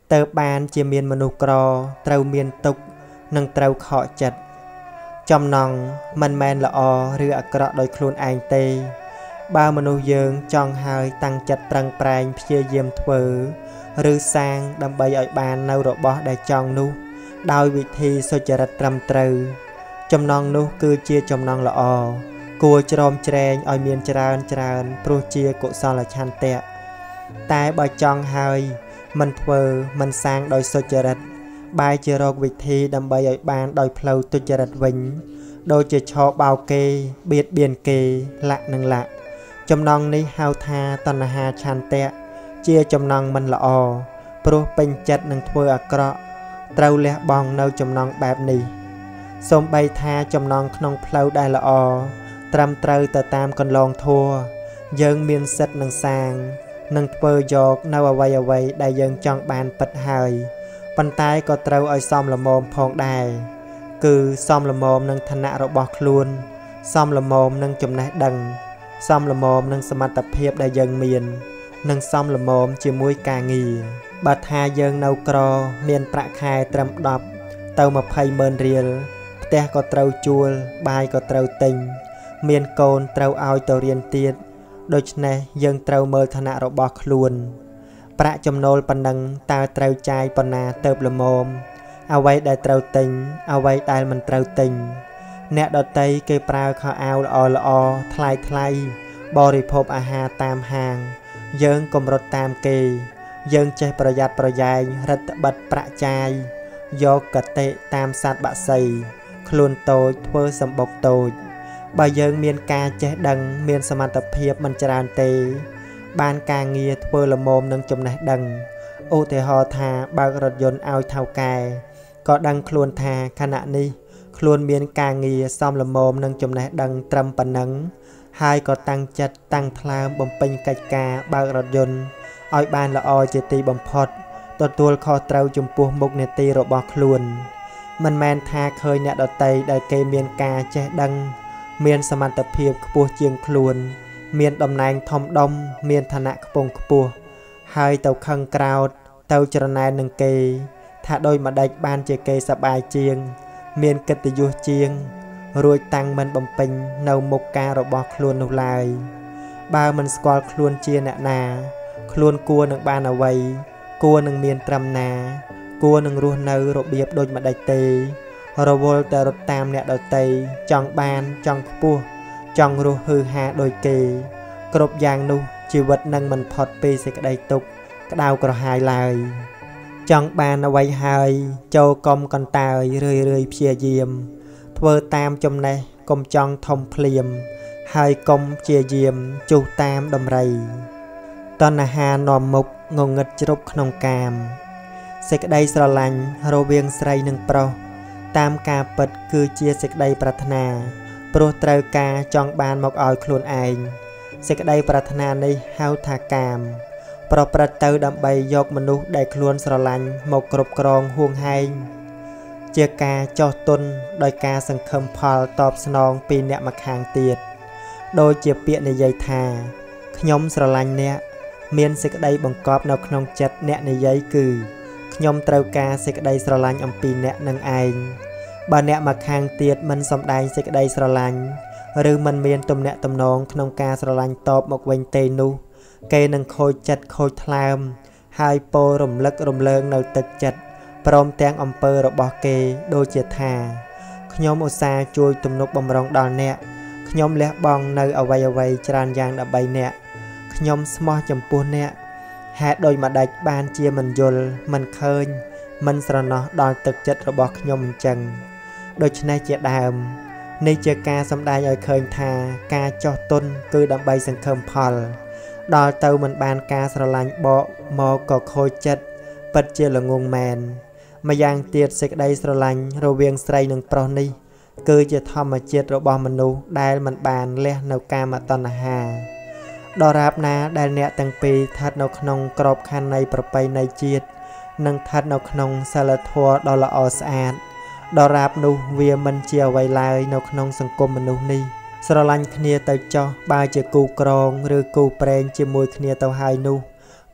เติบบ้านជាមានមនុស្សក្រត្រូវមានទុកនិងត្រូវខកចិត្តចំណងមិនមែនល្អឬអាក្រក់ដោយខ្លួនឯងទេបើមនុស្សយើងចង់ហើយតាំងចិត្តប្រឹងប្រែងព្យាយាមធ្វើឬសាងដើម្បីឲ្យបាននៅរបស់ដែលចង់នោះដោយវិធីសុចរិតត្រឹមត្រូវចំណងនោះគឺជាចំណងល្អគួរជ្រោមជ្រែងឲ្យមានច្រើនច្រើនព្រោះជាកុសលឆន្ទៈតែបើចង់ហើយមិនធ្វើមិនសាងដោយសុចរិតបែរជារកវិធីដើម្បីឲ្យបានដោយផ្លូវទុច្ចរិតវិញដូចជាឆោបោកគេបៀតបៀនគេលាក់នឹងលាក់ចំណងនេះហៅថាតណ្ហាឆន្ទៈជាចំណងមិនល្អព្រោះពេញចិត្តនឹងធ្វើអាក្រក់ត្រូវលះបង់នៅចំណងបែបនេះសូម្បីថាចំណងក្នុងផ្លូវដែលល្អត្រឹមត្រូវទៅតាមកន្លងធัวយើងមានសិទ្ធិនឹងសាងនឹងធ្វើយកនៅអ្វីអ្វីដែលយើងចង់បានពិតហើយប៉ុន្តែក៏ត្រូវឲ្យសមល្មមផងដែរគឺសមល្មមនឹងឋានៈរបស់ខ្លួនសមល្មមនឹងចំណេះដឹងសមល្មមនឹងសមត្ថភាពដែលយើងមាននិងសមល្មមជាមួយការងារបើថាយើងនៅក្រមានប្រាក់ខែត្រឹមដប់ទៅម្ភៃម៉ឺនរៀលផ្ទះក៏ត្រូវជួលបាយក៏ត្រូវទិញមានកូនត្រូវឲ្យទៅរៀនទៀតដូច្នេះយើងត្រូវមើលឋានៈរបស់ខ្លួនប្រាក់ចំណូលប៉ុណ្ណឹងតើត្រូវចាយប៉ុណ្ណាទៅល្មមអ្វីដែលត្រូវទិញអ្វីដែលមិនត្រូវទិញអ្នកដតីគេប្រើខោអាវល្អល្អថ្លៃថ្លៃបរិភោគអាហារតាមហាងយើងកុំរត់តាមគេយើងចេះប្រយ័ត្នប្រយែងរឹតបិទប្រាក់ចាយយកកតិតាមសត្វបក្សីខ្លួនតូចធ្វើសម្បុកតូចបើយើងមានការចេះដឹងមានសមត្ថភាពមិនច្រើនទេបានការងារធ្វើល្មមនឹងចំណេះដឹងឧទាហរណ៍ថាបើករថយន្តឲ្យថៅកែក៏ដឹងខ្លួនថាខណៈនេះខ្លួនមានការងារសមល្មមនឹងចំណេះដឹងត្រឹមប៉ុណ្ណឹងហើយក៏តាំងចិត្តតាំងថ្លើមបំពេញកិច្ចការបើករថយន្តឲ្យបានល្អជាទីបំផុតទទួលខុសត្រូវចំពោះមុខនេតិរបស់ខ្លួនមិនមែនថាឃើញអ្នកដតីដែលគេមានការចេះដឹងមានសមត្ថភាពខ្ពស់ជាងខ្លួនមានតំណែងធំដុំមានឋានៈខ្ពង់ខ្ពស់ហើយទៅខឹងក្រោធទៅច្រណែននឹងគេថាដោយម្ដេចបានជាគេសប្បាយជាងមានកិត្តិយសជាងរួចតាំងមិនបំពេញនៅមុខការរបស់ខ្លួននោះឡើយបើមិនស្គាល់ខ្លួនជាអ្នកណាខ្លួនគួរនឹងបានអ្វីគួរនឹងមានត្រឹមណាគួរនឹងរស់នៅរបៀបដូចម្ដេចទេរវល់តែរត់តាមអ្នកដតីចង់បានចង់ខ្ពស់ចង់រស់ហឺហាដូចគេគ្រប់យ៉ាងនោះជីវិតនឹងមិនផុតពីសេចក្តីទុក្ខក្តៅក្រហាយឡើយចង់បានអ្វីហើយចូលកុំកន្តើយរឿយរឿយព្យាយាមធ្វើតាមចំណេះកុំចង់ធំភ្លាមហើយកុំព្យាយាមជុះតាមដំរីតណ្ហានាំមុខងងឹតជ្រប់ក្នុងកាមសេចក្តីស្រឡាញ់រវាងស្រីនិងប្រុសតាមការពិតគឺជាសេចក្តីប្រាថ្នាព្រោះត្រូវការចង់បានមកឲ្យខ្លួនឯងសេចក្តីប្រាថ្នានេះហៅថាកាមប្រព្រឹត្តទៅដើម្បីយកមនុស្សដែលខ្លួនស្រឡាញ់មកគ្រប់គ្រងហួងហែងជាការចោះទុនដោយការសង្ឃឹមផលតបស្នងពីអ្នកម្ខាងទៀតដោយជាពាក្យនិយាយថាខ្ញុំស្រឡាញ់អ្នកមានសេចក្តីបង្កប់នៅក្នុងចិត្តអ្នកនិយាយគឺខ្ញុំត្រូវការសេចក្តីស្រឡាញ់អំពីអ្នកនឹងឯងបើអ្នកម្ខាងទៀតមិនសម្ដែងសេចក្តីស្រឡាញ់ឬមិនមានទំនាក់ទំនងក្នុងការស្រឡាញ់តបមកវិញទេនោះគេនឹងខូចចិត្តខូចថ្លើមហើយពោរំលឹករំលើងនៅទឹកចិត្តព្រមទាំងអំពើរបស់គេដូចជាថាខ្ញុំឧស្សាហ៍ជួយទំនុកបំរុងដល់អ្នកខ្ញុំលះបង់នៅអ្វីអ្វីច្រើនយ៉ាងដើម្បីអ្នកខ្ញុំស្មោះចំពោះអ្នកហេតុដូចម្ដេចបានជាមិនយល់មិនឃើញមិនស្រណោះដល់ទឹកចិត្តរបស់ខ្ញុំអញ្ចឹងដូច្នេះជាដើមនេះជាការសម្ដែងឲ្យឃើញថាការចោះទុនគឺដើម្បីសង្ឃឹមផលដល់ទៅមិនបានការស្រឡាញ់បកមកក៏ខូចចិត្តពិតជាល្ងងមែនម្យ៉ាងទៀតសេចក្តីស្រឡាញ់រវាងស្រីនិងប្រុសនេះគឺជាធម្មជាតិរបស់មនុស្សដែលមិនបានលះនៅកាមតណ្ហាដរាបណាដែលអ្នកទាំងពីរស្ថិតនៅក្នុងក្របខ័ណ្ឌនៃប្រពៃណីជាតិនិងស្ថិតនៅក្នុងសិលធម៌ដ៏ល្អស្អាតដរាបនោះវាមិនជាអ្វីឡើយនៅក្នុងសង្គមមនុស្សនេះស្រឡាញ់គ្នាទៅចោះបើជាគូក្រងឬគូប្រេងជាមួយគ្នាទៅហើយនោះ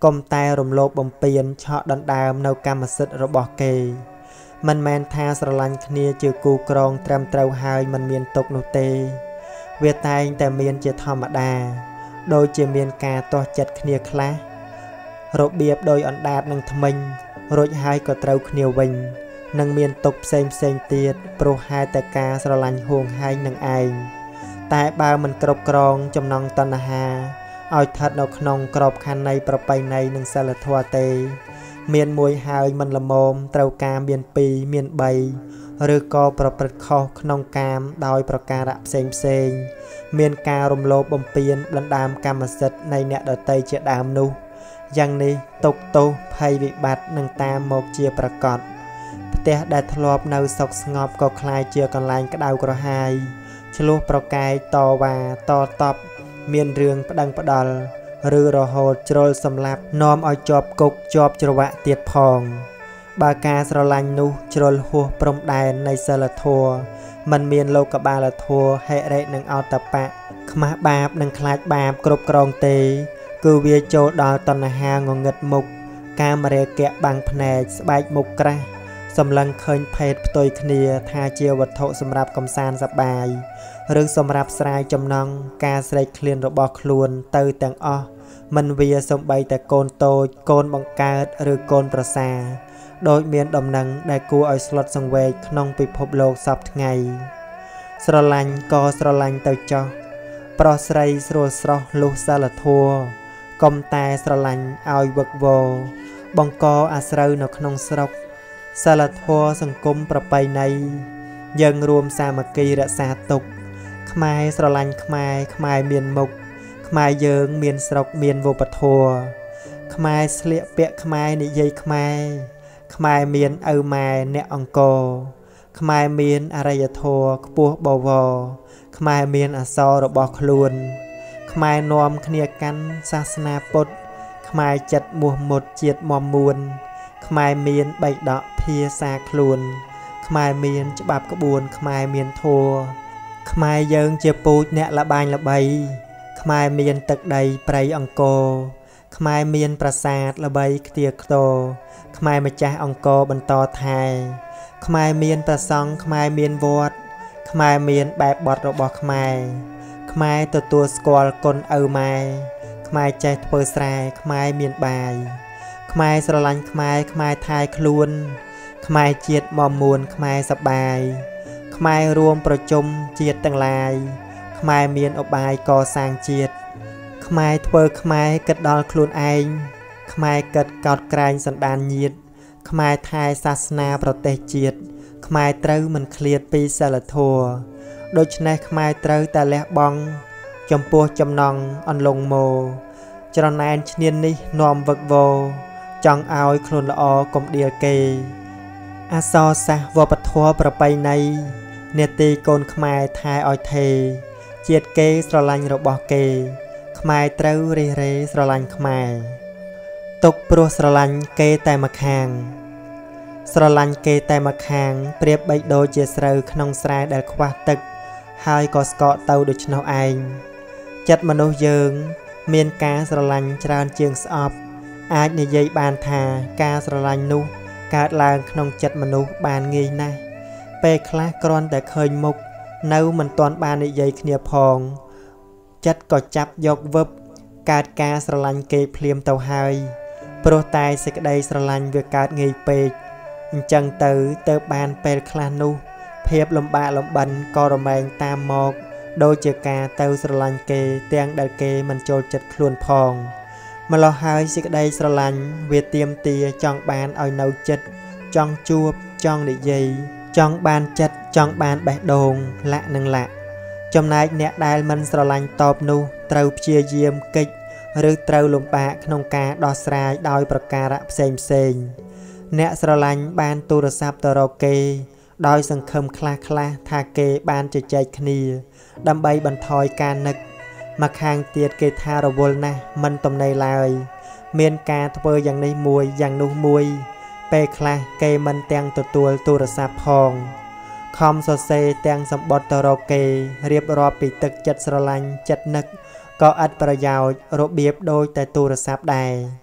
កុំតែរំលោភបំពានឆក់ដណ្ដើមនៅកម្មសិទ្ធិរបស់គេមិនមែនថាស្រឡាញ់គ្នាជាគូក្រងត្រឹមត្រូវហើយមិនមានទុកនោះទេវាតែងតែមានជាធម្មតាដូចជាមានការទាស់ចិត្តគ្នាខ្លះរបៀបដោយអណ្ដាតនឹងថ្មិញរួចហើយក៏ត្រូវគ្នាវិញនឹងមានទុកផ្សេងផ្សេងទៀតព្រោះហេតុតែការស្រឡាញ់ហួងហែងនឹងឯងតែបើមិនគ្រប់គ្រងចំណងតណ្ហាឲ្យស្ថិតនៅក្នុងក្របខ័ណ្ឌនៃប្រពៃណីនិងសិលធម៌ទេមានមួយហើយមិនល្មមត្រូវការមានពីរមានបីឬក៏ប្រព្រឹត្តខុសក្នុងកាមដោយប្រការៈផ្សេងផ្សេងមានការរំលោភបំពានដណ្ដើមកម្មសិទ្ធិនៃអ្នកដទៃជាដើមនោះយ៉ាងនេះទុកទោសភ័យវិបត្តិនឹងតាមមកជាប្រកបផ្ទះដែលធ្លាប់នៅសុខស្ងប់ក៏คล้ายជាកន្លែងក្តៅក្រហាយឆ្លោះប្រកែកតវ៉ាតតបមានរឿងប្តឹងផ្ដាល់ឬរហូតជ្រុលសម្លាប់នាំឲ្យជាប់គុកជាប់ច្រវាក់ទៀតផងបើការស្រឡាញ់នោះជ្រុលហួសព្រំដែននៃសិលធម៌มันមានលោកបាលធម៌ហិរិនិងអតបៈខ្មាស់បាបនិងខ្លាចបាបគ្រប់គ្រងទេគឺវាចូលដល់តណ្ហាងងឹតមុខកាមរាគៈបាំងភ្នែកស្បែកមុខក្រាស់សម្លឹងឃើញភេទផ្ទុយគ្នាថាជាវត្ថុសម្រាប់កំសាន្តសប្បាយឬសម្រាប់ស្រាយចំណងការស្រេកឃ្លានរបស់ខ្លួនទៅទាំងអស់មិនវាសំបីតែកូនតូចកូនបង្កើតឬកូនប្រសាដោយមានដំណឹងដែលគួរឲ្យស្លុតសង្វេគក្នុងពិភពលោកសពថ្ងៃស្រឡាញ់ក៏ស្រឡាញ់ទៅចោះប្រុសស្រីស្រួលស្រស់លុះសិលធម៌កុំតែស្រឡាញ់ឲ្យវឹកវរបង្កអាស្រូវនៅក្នុងស្រុកសិលធម៌សង្គមប្រពៃណីយើងរួមសាមគ្គីរក្សាទុកខ្មែរស្រឡាញ់ខ្មែរខ្មែរមានមុខខ្មែរយើងមានស្រុកមានវប្បធម៌ខ្មែរស្លៀកពាក់ខ្មែរនិយាយខ្មែរខ្មែរមានឪម៉ែអ្នកអង្គរខ្មែរមានអរិយធម៌ខ្ពស់បវរខ្មែរមានអក្សររបស់ខ្លួនខ្មែរនាំគ្នាកាន់សាសនាពុទ្ធខ្មែរចិត្តមោះមុតជាតិមមមួនខ្មែរមានបៃដកភាសាខ្លួនខ្មែរមានច្បាប់ក្បួនខ្មែរមានធម៌ខ្មែរយើងជាពូជអ្នកលបាញ់ល្បីខ្មែរមានទឹកដីព្រៃអង្គរខ្មែរមានប្រាសាទល្បីខ្ទាខ្ទរខ្មែរម្ចាស់អង្គរបន្តថែខ្មែរមានព្រះសង្ឃខ្មែរមានវត្តខ្មែរមានបែបបទរបស់ខ្មែរខ្មែរទទួលស្គាល់គុណឪម៉ែខ្មែរចេះធ្វើស្រែខ្មែរមានបាយខ្មែរស្រឡាញ់ខ្មែរខ្មែរថែខ្លួនខ្មែរជាតិមមួនខ្មែរសប្បាយខ្មែររួមប្រជុំជាតិទាំងឡាយខ្មែរមានឧបាយកសាងជាតិខ្មែរធ្វើខ្មែរគិតដល់ខ្លួនឯងខ្មែរគិតកោតក្រែងសន្តានញាតិខ្មែរថែសាសនាប្រទេសជាតិខ្មែរត្រូវមិនឃ្លាតពីសិលធម៌ដូច្នេះខ្មែរត្រូវតែលះបង់ចំពោះចំណងអន្លង់ម៉ូច្រណែនឈ្នាននេះនាំវឹកវរចង់ឲ្យខ្លួនល្អកុំដៀលគេអសរសាស្ត្រវប្បធម៌ប្រពៃណីនេតិកូនខ្មែរថែឲ្យថេជាតិគេស្រឡាញ់របស់គេខ្មែរត្រូវរិះរេស្រឡាញ់ខ្មែរទុកព្រោះស្រឡាញ់គេតែម្ខាងស្រឡាញ់គេតែម្ខាងប្រៀបបីដូចជាស្រូវក្នុងស្រែដែលខ្វះទឹកហើយក៏ស្កកទៅដូច្នោះឯងចិត្តមនុស្សយើងមានការស្រឡាញ់ច្រើនជាងស្អប់អាចនិយាយបានថាការស្រឡាញ់នោះកើតឡើងក្នុងចិត្តមនុស្សបានងាយណាស់ពេលខ្លះគ្រាន់តែឃើញមុខនៅមិនទាន់បាននិយាយគ្នាផងចិត្តក៏ចាប់យកវឹបកើតការស្រឡាញ់គេភ្លាមទៅហើយព្រោះតែសេចក្តីស្រឡាញ់វាកើតងាយពេកអញ្ចឹងទៅទៅបានពេលខ្លះនោះភាពលំបាកលំបិនក៏រមែងតាមមកដូចជាការទៅស្រឡាញ់គេទាំងដែលគេមិនចូលចិត្តខ្លួនផងម្ល៉េះហើយសេចក្តីស្រឡាញ់វាទាមទារចង់បានឲ្យនៅចិត្តចង់ជួបចង់និយាយចង់បានចិត្តចង់បានបេះដូងលាក់នឹងលាក់ចំណែកអ្នកដែលមិនស្រឡាញ់តបនោះត្រូវព្យាយាមកិច្ចឬត្រូវលំបាកក្នុងការដោះស្រាយដោយប្រការៈផ្សេងផ្សេងអ្នកស្រឡាញ់បានទូរស័ព្ទទៅរកគេដោយសង្ឃឹមខ្លះខ្លះថាគេបានជជែកគ្នាដើម្បីបន្ថយការនឹកមកខាងទៀតគេថារវល់ណាស់មិនទំនេរឡើយមានការធ្វើយ៉ាងនេះមួយយ៉ាងនោះមួយពេលខ្លះគេមិនទាំងទទួលទូរស័ព្ទផងខំសរសេរទាំងសម្បត្តិទៅរកគេរៀបរាប់ពីទឹកចិត្តស្រឡាញ់ចិត្តនឹកក៏ឥតប្រយោជន៍របៀបដូចតែទូរស័ព្ទដែរ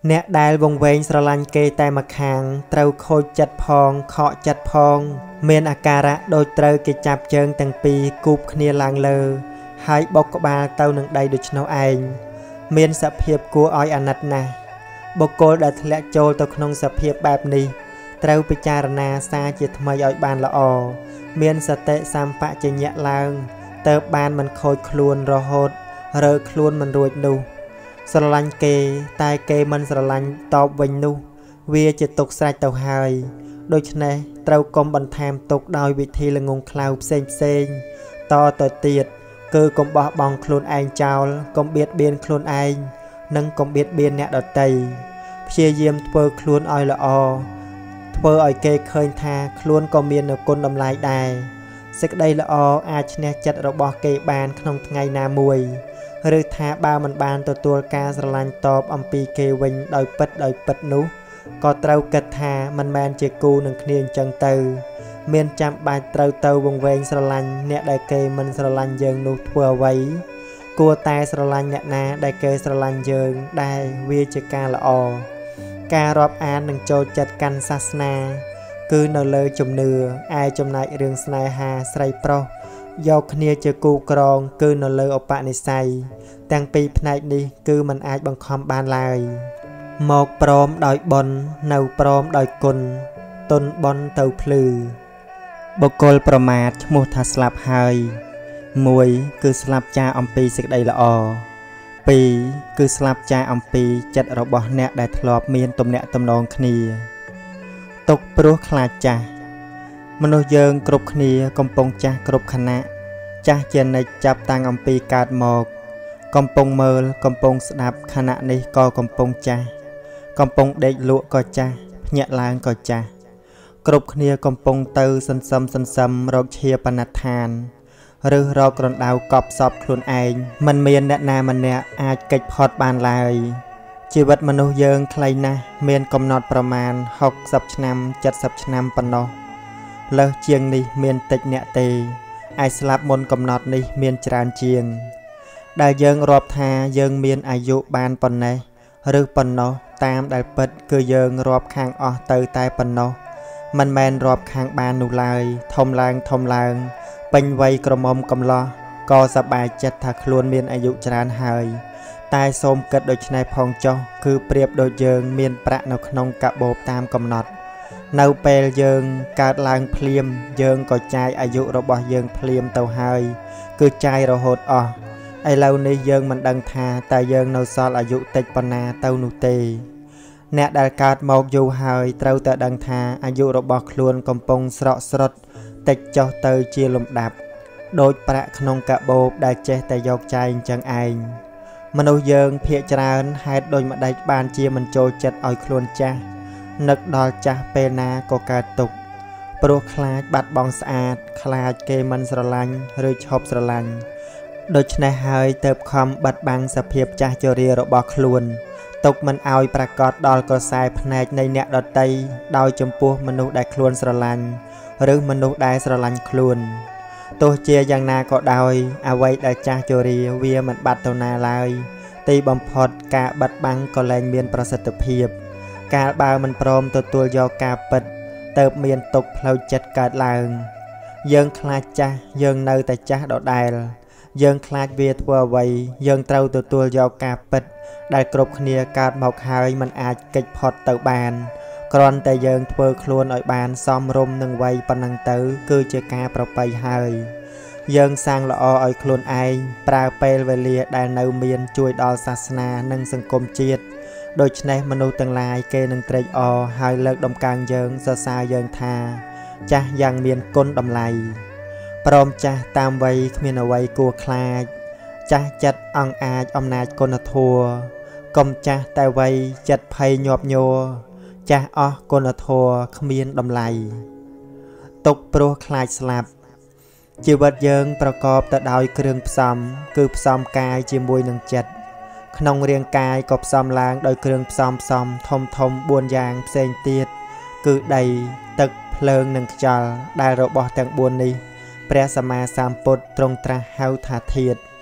អ្នកដែលវង្វេងស្រឡាញ់គេតែម្ខាងត្រូវខូចចិត្តផងខកចិត្តផងមានអាការៈដូចត្រូវគេចាប់ជើងទាំងពីរគូបគ្នាឡើងលើហើយបុកក្បាលទៅនឹងដីដូច្នោះឯងមានសភាពគួរឲ្យអាណិតណាស់បុគ្គលដែលធ្លាក់ចូលទៅក្នុងសភាពបែបនេះត្រូវពិចារណាសារជាថ្មីឲ្យបានល្អមានសតិសម្បជញ្ញៈឡើងទើបបានមិនខូចខ្លួនរហូតរើខ្លួនមិនរួចនោះស្រឡាញ់គេតែគេមិនស្រឡាញ់តបវិញនោះវាជាទុកស្រេចទៅហើយដូច្នេះត្រូវកុំបន្ថែមទុកដោយវិធីល្ងងខ្លៅផ្សេងផ្សេងតទៅទៀតគឺកុំបោះបង់ខ្លួនឯងចោលកុំបៀតបៀនខ្លួនឯងនិងកុំបៀតបៀនអ្នកដទៃព្យាយាមធ្វើខ្លួនឲ្យល្អធ្វើឲ្យគេឃើញថាខ្លួនក៏មាននូវគុណតម្លៃដែរសេចក្តីល្អអាចឈ្នះចិត្តរបស់គេបានក្នុងថ្ងៃណាមួយឬថាបើមិនបានទទួលការស្រឡាញ់តបអំពីគេវិញដោយពិតដោយពិតនោះក៏ត្រូវគិតថាមិនមែនជាគូនឹងគ្នាអញ្ចឹងទៅមានចាំបាច់ត្រូវទៅវង្វេងស្រឡាញ់អ្នកដែលគេមិនស្រឡាញ់យើងនោះធ្វើអ្វីគួរតែស្រឡាញ់អ្នកណាដែលគេស្រឡាញ់យើងដែរវាជាការល្អការរាប់អាននិងចូលចិត្តកាន់សាសនាគឺនៅលើជំនឿឯចំណែករឿងស្នេហាស្រីប្រុសយកគ្នាជាគូក្រងគឺនៅលើឧបនិស្ស័យទាំងពីរផ្នែកនេះគឺមិនអាចបង្ខំបានឡើយមកព្រមដោយបុណ្យនៅព្រមដោយគុណទុនបុណ្យទៅភ្លឺបុគ្គលប្រមាថឈ្មោះថាស្លាប់ហើយមួយគឺស្លាប់ចាអំពីសេចក្តីល្អពីរគឺស្លាប់ចាអំពីចិត្តរបស់អ្នកដែលធ្លាប់មានទំនាក់ទំនងគ្នាទុកព្រោះខ្លាចចាស់មនុស្សយើងគ្រប់គ្នាកំពុងចាស់គ្រប់ខណៈចាស់ជានិច្ចចាប់តាំងអំពីកើតមកកំពុងមើលកំពុងស្ដាប់ខណៈនេះក៏កំពុងចាស់កំពុងដេកលក់ក៏ចាស់ភ្ញាក់ឡើងក៏ចាស់គ្រប់គ្នាកំពុងទៅសន្សំសន្សំរកឈាបណដ្ឋានឬរករណ្ដៅកប់សពខ្លួនឯងមិនមានអ្នកណាម្នាក់អាចគេចផុតបានឡើយជីវិតមនុស្សយើងខ្លីណាស់មានកំណត់ប្រមាណហុកសិបឆ្នាំเจ็ดสิบឆ្នាំប៉ុណ្ណោះលើសជាងនេះមានតិចអ្នកទេឯស្លាប់មុនកំណត់នេះមានច្រើនជាងដែលយើងរាប់ថាយើងមានអាយុបានប៉ុណ្ណេះឬប៉ុណ្ណោះតាមដែលពិតគឺយើងរាប់ខាងអស់ទៅតែប៉ុណ្ណោះមិនមែនរាប់ខាងបាននោះឡើយធំឡើងធំឡើងពេញវ័យក្រមុំកំឡោះក៏សប្បាយចិត្តថាខ្លួនមានអាយុច្រើនហើយតែសូមគិតដូចនេះផងចុះគឺប្រៀបដូចយើងមានប្រាក់នៅក្នុងកាបូបតាមកំណត់នៅពេលយើងកើតឡើងភ្លាមយើងក៏ចាយអាយុរបស់យើងភ្លាមទៅហើយគឺចាយរហូតអស់ឥឡូវនេះយើងមិនដឹងថាតើយើងនៅសល់អាយុតិចប៉ុណ្ណាទៅនោះទេអ្នកដែលកើតមកយូរហើយត្រូវតែដឹងថាអាយុរបស់ខ្លួនកំពុងស្រកស្រុតតិចចុះទៅជាលំដាប់ដូចប្រាក់ក្នុងកាបូបដែលចេះតែយកចាយអញ្ចឹងឯងមនុស្សយើងភាកច្រើនហេតុដូចម្ដេចបានជាមិនចូលចិត្តឲ្យខ្លួនចាស់នឹកដល់ចាស់ពេលណាក៏កើតទុក្ខព្រោះខ្លាចបាត់បង់ស្អាតខ្លាចគេមិនស្រឡាញ់ឬឈប់ស្រឡាញ់ដូច្នេះហើយទើបខំបាត់បង់សភាពចាស់ជរារបស់ខ្លួនទុកមិនឲ្យប្រកាសដល់ក្រសែភ្នែកនៃអ្នកដទៃដោយចំពោះមនុស្សដែលខ្លួនស្រឡាញ់ឬមនុស្សដែលស្រឡាញ់ខ្លួនទោះជាយ៉ាងណាក៏ដោយអ្វីដែលចាស់ជរាវាមិនបាត់ទៅណាឡើយទីបំផុតការបាត់បង់ក៏លែងមានប្រសិទ្ធភាពកាលបើមិនព្រមទទួលយកការពិតទើបមានទុក្ខផ្លូវចិត្តកើតឡើងយើងខ្លាចចាស់យើងនៅតែចាស់ដដែលយើងខ្លាចវាធ្វើអ្វីយើងត្រូវទទួលយកការពិតដែលគ្រប់គ្នាកើតមកហើយមិនអាចគេចផុតទៅបានគ្រាន់តែយើងធ្វើខ្លួនឲ្យបានសមរម្យនឹងវ័យប៉ុណ្ណឹងទៅគឺជាការប្រពៃហើយយើងសាងល្អឲ្យខ្លួនឯងប្រើពេលវេលាដែលនៅមានជួយដល់សាសនានិងសង្គមជាតិដូច្នេះមនុស្សទាំងឡាយគេនឹងត្រេកអរហើយលើកដំកើងយើងសរសើរយើងថាចាស់យ៉ាងមានគុណតម្លៃព្រមចាស់តាមវ័យគ្មានអ្វីគួរខ្លាចចាស់ចិត្តអង្អាចអំណាចគុណធម៌កុំចាស់តែវ័យចិត្តភ័យញាប់ញ័រចាស់អស់គុណធម៌គ្មានតម្លៃទុកព្រោះខ្លាចស្លាប់ជីវិតយើងប្រកបទៅដោយគ្រឿងផ្សំគឺផ្សំកាយជាមួយនឹងចិត្តក្នុងរាងកាយក៏ផ្សំឡើងដោយគ្រឿងផ្សំផ្សំធំធំបួនយ៉ាងផ្សេងទៀតគឺដីទឹកភ្លើងនិងខ្យល់ដែលរបស់ទាំងបួននេះព្រះសម្មាសម្ពុទ្ធទ្រង់ត្រាស់ហៅថាធាតុ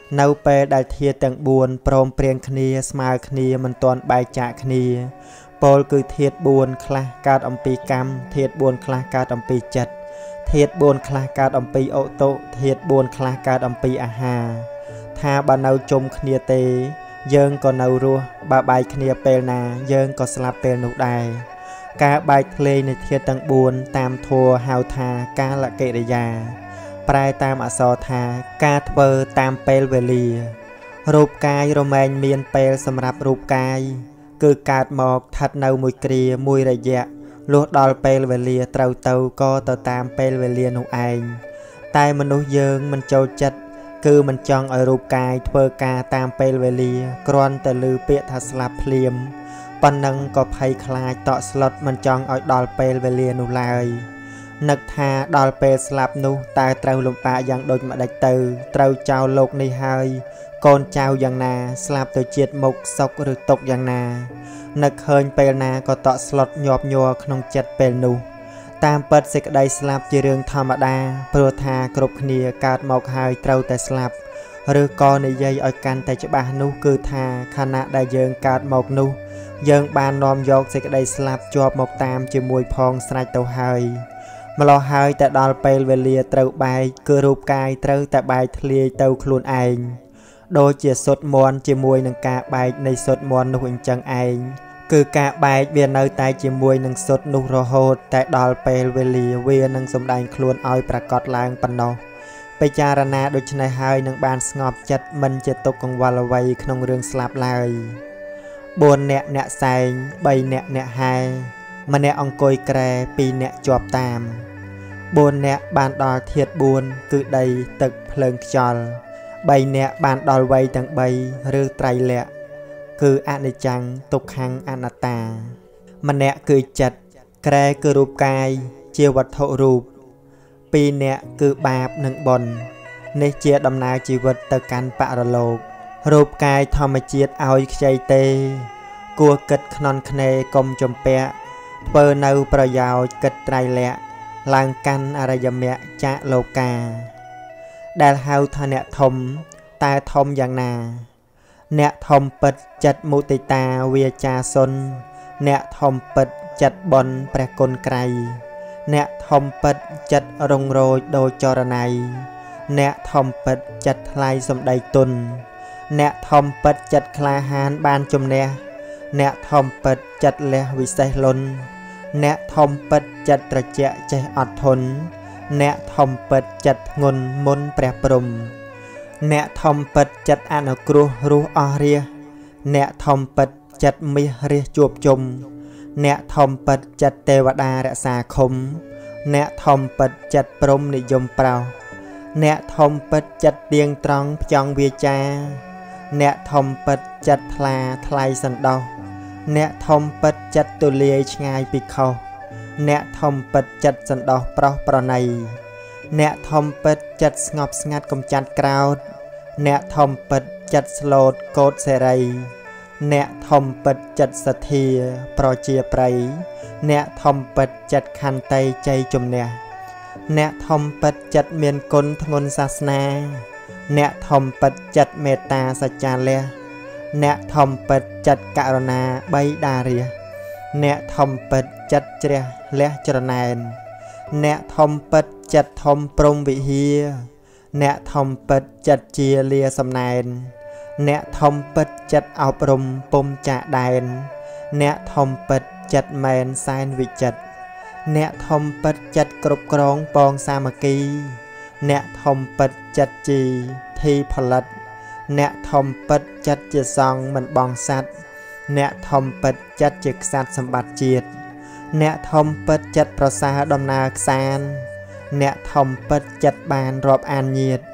នៅពេលដែលធាតុទាំងបួនព្រមព្រៀងគ្នាស្មើគ្នាមិនទាន់បែកចាកគ្នាពោលគឺធាតុបួនខ្លះកើតអំពីកម្មធាតុបួនខ្លះកើតអំពីចិត្តធាតុបួនខ្លះកើតអំពីឧតុធាតុបួនខ្លះកើតអំពីអាហារថាបើនៅជុំគ្នាទេយើងក៏នៅរស់បើបែកគ្នាពេលណាយើងក៏ស្លាប់ពេលនោះដែរការបែកធ្លាយនៃធាតុទាំងបួនតាមធម៌ហៅថាកាលកិរិយាប្រែតាមអក្សរថាការធ្វើតាមពេលវេលារូបកាយរមែងមានពេលសម្រាប់រូបកាយគឺកើតមកស្ថិតនៅមួយគ្រាមួយរយៈលុះដល់ពេលវេលាត្រូវទៅក៏ទៅតាមពេលវេលានោះឯងតែមនុស្សយើងមិនចូលចិត្តគឺមិនចង់ឲ្យរូបកាយធ្វើការតាមពេលវេលាគ្រាន់តែឮពាក្យថាស្លាប់ភ្លាមប៉ុណ្ណឹងក៏ភ័យខ្លាចតក់ស្លុតមិនចង់ឲ្យដល់ពេលវេលានោះឡើយនឹកថាដល់ពេលស្លាប់នោះតើត្រូវលំបាកយ៉ាងដូចម្ដេចទៅត្រូវចោលលោកនេះហើយកូនចៅយ៉ាងណាស្លាប់ទៅជាតិមុខសុខឬទុក្ខយ៉ាងណានឹកឃើញពេលណាក៏តក់ស្លុតញាប់ញ័រក្នុងចិត្តពេលនោះតាមពិតសេចក្តីស្លាប់ជារឿងធម្មតាព្រោះថាគ្រប់គ្នាកើតមកហើយត្រូវតែស្លាប់ឬក៏និយាយឲ្យកាន់តែច្បាស់នោះគឺថាខណៈដែលយើងកើតមកនោះយើងបាននាំយកសេចក្តីស្លាប់ជាប់មកតាមជាមួយផងស្រេចទៅហើយម្ល៉េះហើយតែដល់ពេលវេលាត្រូវបែកគឺរូបកាយត្រូវតែបែកធ្លាយទៅខ្លួនឯងដូចជាសុទ្ធមន់ជាមួយនឹងការបែកនៃសុទ្ធមន់នោះអញ្ចឹងឯងគឺការបែកវានៅតែជាមួយនឹងសុទ្ធនោះរហូតតែដល់ពេលវេលាវានឹងសម្ដែងខ្លួនឲ្យប្រកបឡើងប៉ុណ្ណោះពិចារណាដូច្នេះហើយនឹងបានស្ងប់ចិត្តមិនជាទុក្ខកង្វល់អ្វីក្នុងរឿងស្លាប់ឡើយបួនអ្នកអ្នកសែងបីអ្នកអ្នកហែម្នាក់អង្គុយក្រែពីរអ្នកជាប់តាមបួនអ្នកបានដល់ធាតុបួនគឺដីទឹកភ្លើងខ្យល់បីអ្នកបានដល់វ័យទាំងបីឬត្រៃលក្ខណ៍គឺអនិច្ចំទុក្ខំអនត្តាម្នាក់គឺចិត្តក្រែគឺរូបកាយជាវត្ថុរូបពីរអ្នកគឺបាបនិងបុណ្យនេះជាដំណើរជីវិតទៅកាន់បរលោករូបកាយធម្មជាតិឲ្យខ្ចីទេគួរគិតខ្នន់ខ្នេរកុំចំពាក់ធ្វើនៅប្រយោជន៍គិតត្រៃលក្ខណ៍ឡើងកាន់អរិយមគ្គចាកលោកាដែលហៅថាអ្នកធំតែធំយ៉ាងណាអ្នកធំពិតចិត្តមុទិតាវាចាសុនអ្នកធំពិតចិត្តបុណ្យព្រះគុណក្រៃអ្នកធំពិតចិត្តរងរោចដោយចរណៃអ្នកធំពិតចិត្តថ្លៃសំដីទុនអ្នកធំពិតចិត្តក្លាហានបានជំនះអ្នកធំពិតចិត្តលះវិសេសលុនអ្នកធំពិតចិត្តត្រជាក់ចេះអត់ធន់អ្នកធំពិតចិត្តធ្ងន់មុនព្រះព្រំអ្នកធំពិតចិត្តអនុគ្រោះរស់អស់រាសអ្នកធំពិតចិត្តមាសរាសជួបជុំអ្នកធំពិតចិត្តទេវតារក្សាឃុំអ្នកធំពិតចិត្តព្រំនិយមប្រោសអ្នកធំពិតចិត្តទៀងត្រង់ផ្ចង់វាចាអ្នកធំពិតចិត្តថ្លាថ្លៃសន្តោសអ្នកធំពិតចិត្តទូលាយឆ្ងាយពីខុសអ្នកធំពិតចិត្តសន្តោសប្រុសប្រណីអ្នកធំពិតចិត្តស្ងប់ស្ងាត់កំចាត់ក្រោតអ្នកធំពិតចិត្តស្លូតកោតសេរីអ្នកធំពិតចិត្តសទ្ធាប្រជាប្រិយអ្នកធំពិតចិត្តខន្តីជ័យជំនះអ្នកធំពិតចិត្តមានគុណធ្ងន់សាសនាអ្នកធំពិតចិត្តមេត្តាសច្ចាលះអ្នកធំពិតចិត្តករុណាបីដារាអ្នកធំពិតចិត្តជ្រះលះច្រណែនអ្នកធំពិតចិត្តធំព្រំវិហារអ្នកធំពិតចិត្តជាលាសំណែនអ្នកធំពិតចិត្តអប់រំពុំចាកដែនអ្នកធំពិតចិត្តមែនសែនវិចិត្រអ្នកធំពិតចិត្តគ្រប់គ្រងពងសាមគ្គីអ្នកធំពិតចិត្តជីធីផលិតអ្នកធំពិតចិត្តជាសង្ឃមិនបងសัตว์អ្នកធំពិតចិត្តជាក្សត្រសម្បត្តិជាតិអ្នកធំពិតចិត្តប្រសើរដំណើរខ្សានអ្នកធំពិតចិត្តបានរាប់អានញាត